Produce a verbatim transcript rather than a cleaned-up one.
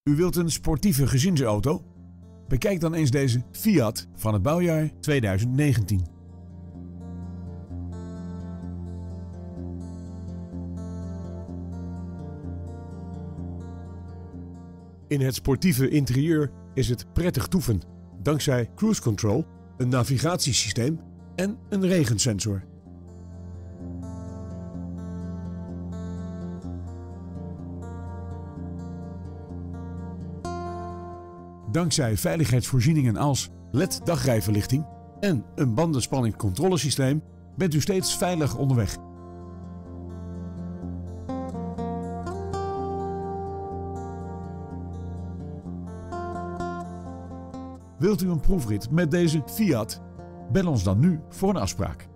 U wilt een sportieve gezinsauto? Bekijk dan eens deze Fiat van het bouwjaar tweeduizend negentien. In het sportieve interieur is het prettig toeven, dankzij cruise control, een navigatiesysteem en een regensensor. Dankzij veiligheidsvoorzieningen als L E D dagrijverlichting en een bandenspanningscontrolesysteem bent u steeds veilig onderweg. Wilt u een proefrit met deze Fiat? Bel ons dan nu voor een afspraak.